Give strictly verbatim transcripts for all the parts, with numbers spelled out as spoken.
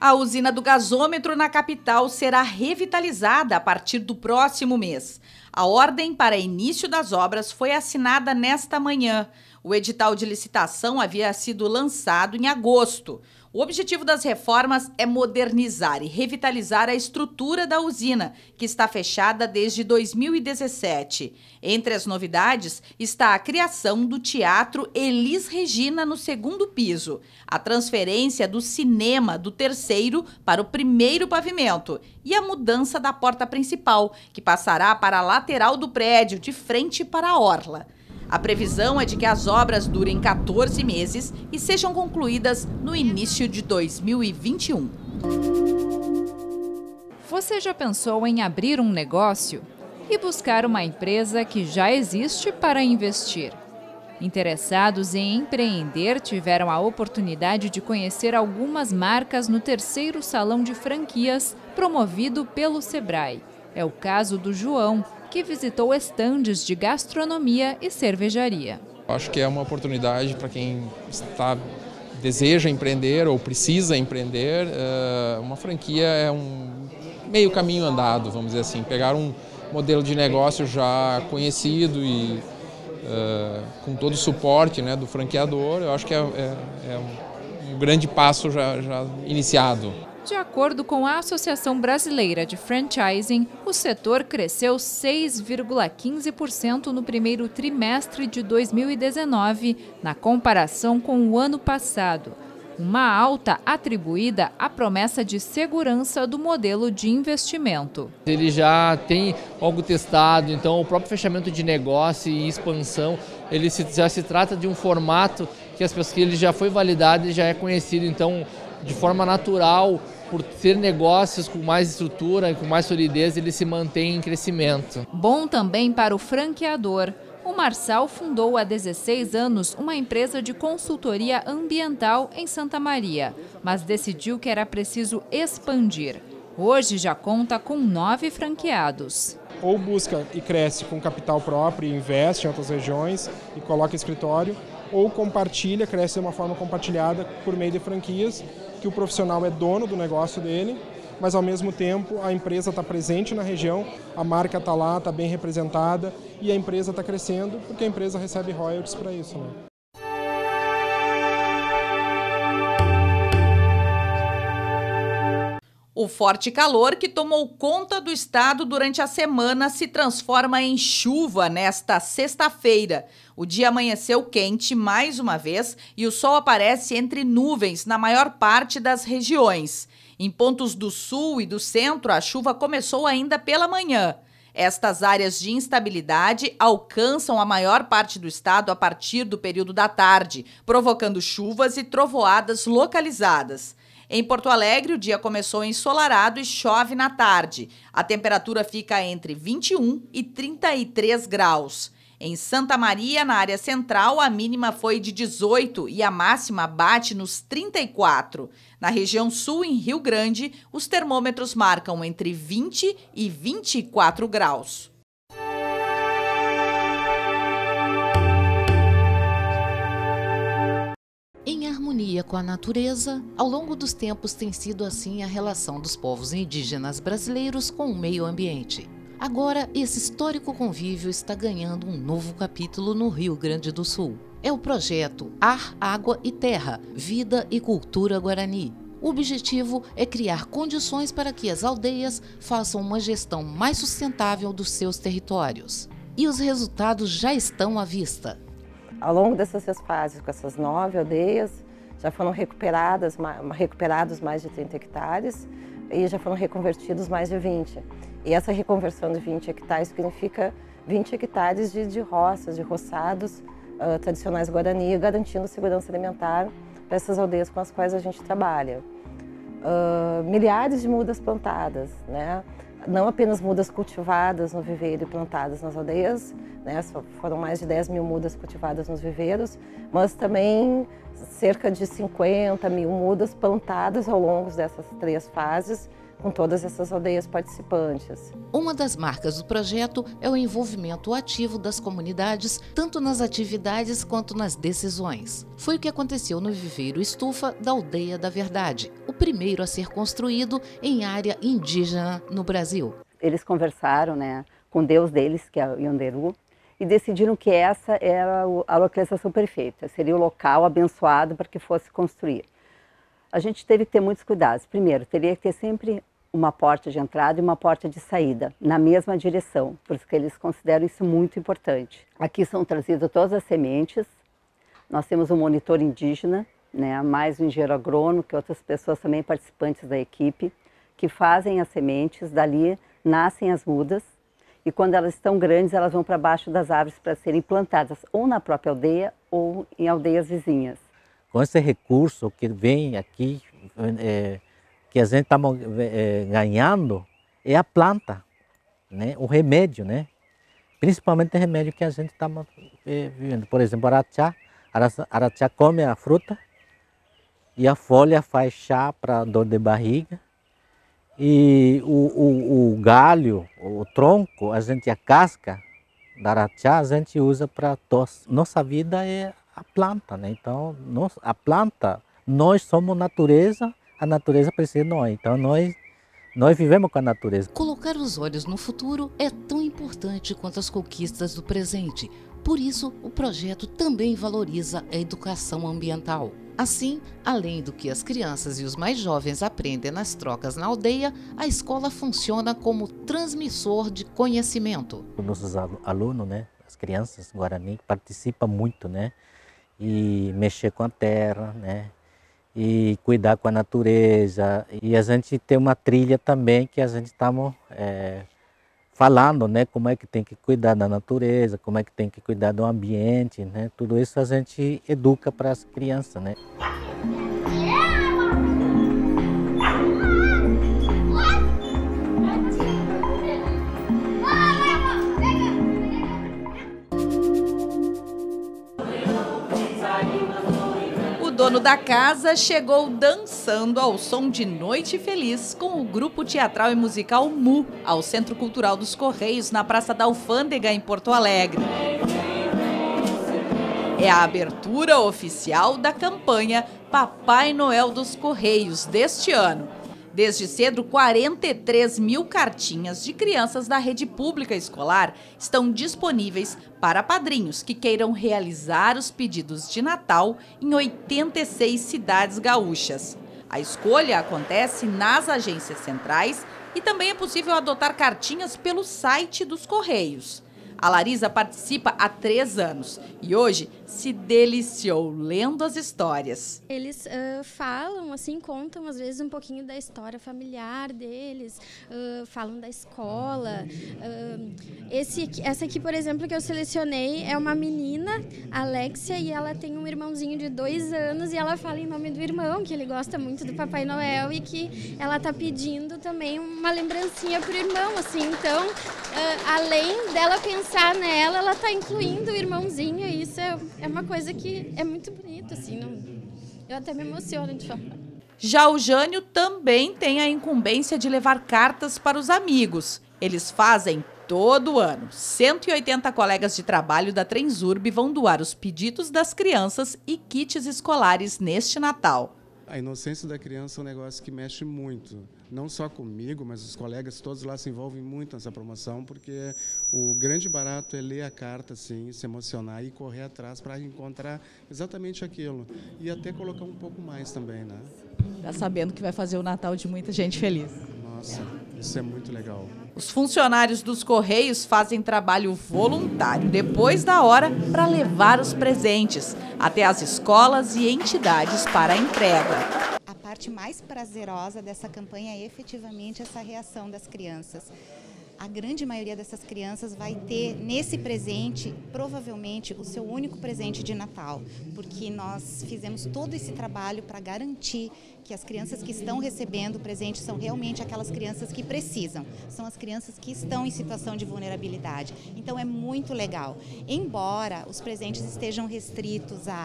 A usina do gasômetro na capital será revitalizada a partir do próximo mês. A ordem para início das obras foi assinada nesta manhã. O edital de licitação havia sido lançado em agosto. O objetivo das reformas é modernizar e revitalizar a estrutura da usina, que está fechada desde dois mil e dezessete. Entre as novidades está a criação do Teatro Elis Regina no segundo piso, a transferência do cinema do terceiro para o primeiro pavimento e a mudança da porta principal, que passará para a lateral do prédio, de frente para a orla. A previsão é de que as obras durem quatorze meses e sejam concluídas no início de dois mil e vinte e um. Você já pensou em abrir um negócio e buscar uma empresa que já existe para investir? Interessados em empreender tiveram a oportunidade de conhecer algumas marcas no terceiro Salão de Franquias, promovido pelo Sebrae. É o caso do João, que visitou estandes de gastronomia e cervejaria. Acho que é uma oportunidade para quem está, deseja empreender ou precisa empreender. Uma franquia é um meio caminho andado, vamos dizer assim. Pegar um modelo de negócio já conhecido e uh, com todo o suporte, né, do franqueador, eu acho que é, é, é um, um grande passo já, já iniciado. De acordo com a Associação Brasileira de Franchising, o setor cresceu seis vírgula quinze por cento no primeiro trimestre de dois mil e dezenove, na comparação com o ano passado. Uma alta atribuída à promessa de segurança do modelo de investimento. Ele já tem algo testado, então o próprio fechamento de negócio e expansão, ele se, já se trata de um formato que as pessoas, ele já foi validado e já é conhecido, então de forma natural, por ter negócios com mais estrutura e com mais solidez, ele se mantém em crescimento. Bom também para o franqueador. O Marçal fundou há dezesseis anos uma empresa de consultoria ambiental em Santa Maria, mas decidiu que era preciso expandir. Hoje já conta com nove franqueados. Ou busca e cresce com capital próprio e investe em outras regiões e coloca escritório, ou compartilha, cresce de uma forma compartilhada por meio de franquias, que o profissional é dono do negócio dele, mas ao mesmo tempo a empresa está presente na região, a marca está lá, está bem representada e a empresa está crescendo porque a empresa recebe royalties para isso, né? O forte calor que tomou conta do estado durante a semana se transforma em chuva nesta sexta-feira. O dia amanheceu quente mais uma vez e o sol aparece entre nuvens na maior parte das regiões. Em pontos do sul e do centro, a chuva começou ainda pela manhã. Estas áreas de instabilidade alcançam a maior parte do estado a partir do período da tarde, provocando chuvas e trovoadas localizadas. Em Porto Alegre, o dia começou ensolarado e chove na tarde. A temperatura fica entre vinte e um e trinta e três graus. Em Santa Maria, na área central, a mínima foi de dezoito e a máxima bate nos trinta e quatro. Na região sul, em Rio Grande, os termômetros marcam entre vinte e vinte e quatro graus. Em harmonia com a natureza, ao longo dos tempos tem sido assim a relação dos povos indígenas brasileiros com o meio ambiente. Agora, esse histórico convívio está ganhando um novo capítulo no Rio Grande do Sul. É o projeto Ar, Água e Terra, Vida e Cultura Guarani. O objetivo é criar condições para que as aldeias façam uma gestão mais sustentável dos seus territórios. E os resultados já estão à vista. Ao longo dessas seis fases, com essas nove aldeias, já foram recuperadas, recuperados mais de trinta hectares e já foram reconvertidos mais de vinte. E essa reconversão de vinte hectares significa vinte hectares de, de roças, de roçados uh, tradicionais Guarani, garantindo segurança alimentar para essas aldeias com as quais a gente trabalha. Uh, milhares de mudas plantadas, né? Não apenas mudas cultivadas no viveiro e plantadas nas aldeias, né? Foram mais de dez mil mudas cultivadas nos viveiros, mas também cerca de cinquenta mil mudas plantadas ao longo dessas três fases, com todas essas aldeias participantes. Uma das marcas do projeto é o envolvimento ativo das comunidades, tanto nas atividades quanto nas decisões. Foi o que aconteceu no Viveiro Estufa da Aldeia da Verdade, o primeiro a ser construído em área indígena no Brasil. Eles conversaram, né, com o deus deles, que é o Yanderu, e decidiram que essa era a localização perfeita, seria o local abençoado para que fosse construir. A gente teve que ter muitos cuidados. Primeiro, teria que ter sempre uma porta de entrada e uma porta de saída, na mesma direção, porque eles consideram isso muito importante. Aqui são trazidas todas as sementes, nós temos um monitor indígena, né, mais um engenheiro agrônomo, que outras pessoas também participantes da equipe, que fazem as sementes, dali nascem as mudas, e quando elas estão grandes, elas vão para baixo das árvores para serem plantadas, ou na própria aldeia, ou em aldeias vizinhas. Com esse recurso que vem aqui, é, que a gente está é, ganhando, é a planta, né? O remédio, né? Principalmente o remédio que a gente está é, vivendo. Por exemplo, araçá, araçá come a fruta e a folha faz chá para dor de barriga. E o, o, o galho, o tronco, a gente, a casca da araçá, a gente usa para tosse. Nossa vida é a planta, né? Então, nós, a planta, nós somos natureza, a natureza precisa de nós. Então, nós, nós vivemos com a natureza. Colocar os olhos no futuro é tão importante quanto as conquistas do presente. Por isso, o projeto também valoriza a educação ambiental. Assim, além do que as crianças e os mais jovens aprendem nas trocas na aldeia, a escola funciona como transmissor de conhecimento. Os nossos alunos, né, as crianças guarani, participam muito, né, e mexer com a terra, né, e cuidar com a natureza. E a gente tem uma trilha também que a gente estamos é, falando, né, como é que tem que cuidar da natureza, como é que tem que cuidar do ambiente, né, tudo isso a gente educa para as crianças, né. O dono da casa chegou dançando ao som de Noite Feliz com o grupo teatral e musical Mu, ao Centro Cultural dos Correios, na Praça da Alfândega, em Porto Alegre. É a abertura oficial da campanha Papai Noel dos Correios deste ano. Desde cedo, quarenta e três mil cartinhas de crianças da rede pública escolar estão disponíveis para padrinhos que queiram realizar os pedidos de Natal em oitenta e seis cidades gaúchas. A escolha acontece nas agências centrais e também é possível adotar cartinhas pelo site dos Correios. A Larisa participa há três anos e hoje se deliciou lendo as histórias. Eles uh, falam, assim, contam às vezes um pouquinho da história familiar deles, uh, falam da escola. Uh, esse, essa aqui, por exemplo, que eu selecionei é uma menina, Alexia, e ela tem um irmãozinho de dois anos e ela fala em nome do irmão, que ele gosta muito do Papai Noel e que ela está pedindo também uma lembrancinha para o irmão, assim. Então, uh, além dela pensar nela, ela está incluindo o irmãozinho e isso é, é uma coisa que é muito bonita, assim, não, eu até me emociono de falar. Já o Jânio também tem a incumbência de levar cartas para os amigos. Eles fazem todo ano. cento e oitenta colegas de trabalho da Transurb vão doar os pedidos das crianças e kits escolares neste Natal. A inocência da criança é um negócio que mexe muito, não só comigo, mas os colegas todos lá se envolvem muito nessa promoção, porque o grande barato é ler a carta, assim, se emocionar e correr atrás para encontrar exatamente aquilo. E até colocar um pouco mais também, né? Tá sabendo que vai fazer o Natal de muita gente feliz. Nossa, isso é muito legal. Os funcionários dos Correios fazem trabalho voluntário depois da hora para levar os presentes até as escolas e entidades para a entrega. A parte mais prazerosa dessa campanha é efetivamente essa reação das crianças. A grande maioria dessas crianças vai ter nesse presente, provavelmente, o seu único presente de Natal, porque nós fizemos todo esse trabalho para garantir que as crianças que estão recebendo o presente são realmente aquelas crianças que precisam, são as crianças que estão em situação de vulnerabilidade. Então é muito legal. Embora os presentes estejam restritos a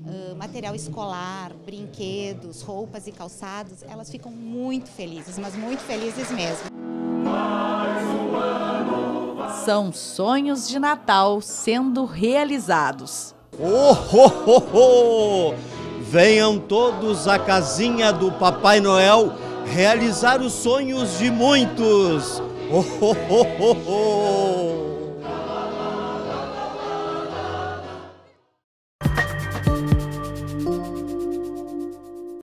uh, material escolar, brinquedos, roupas e calçados, elas ficam muito felizes, mas muito felizes mesmo. São sonhos de Natal sendo realizados. Oh, oh, oh, oh! Venham todos à casinha do Papai Noel realizar os sonhos de muitos. Oh, oh, oh, oh, oh!